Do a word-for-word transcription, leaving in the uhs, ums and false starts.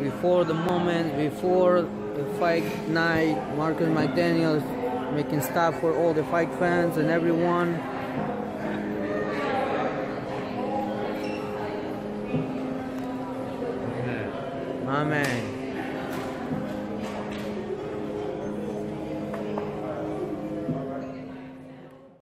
before the moment, before the fight night. Marcus McDaniel making stuff for all the fight fans and everyone. My man.